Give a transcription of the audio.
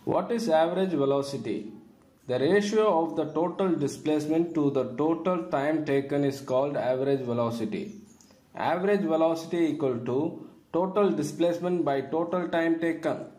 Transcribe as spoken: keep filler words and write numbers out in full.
What is average velocity? The ratio of the total displacement to the total time taken is called average velocity. Average velocity equal to total displacement by total time taken.